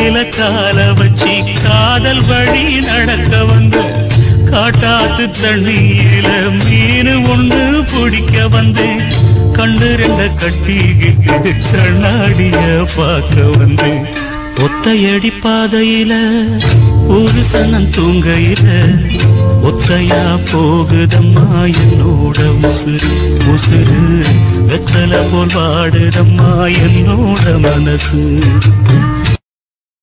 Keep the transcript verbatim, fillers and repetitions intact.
மேல கால வச்சி காதல் வழி நடக்க வந்து காட்டாத்து தண்ணியில மீன் ஒண்ணு பிடிக்க வந்தேன் கண்ணு ரெண்ட கட்டிக்கிட்டு கண்ணாடிய பார்க்க வந்தேன் ஒத்தையடி பாதையில ஒரு சனம் தூங்கையில ஒத்தையா போகுதம்மா என்னோட உசுறு உசுறு வெத்தல போல் வாடுதம்மா என்னோட மனசு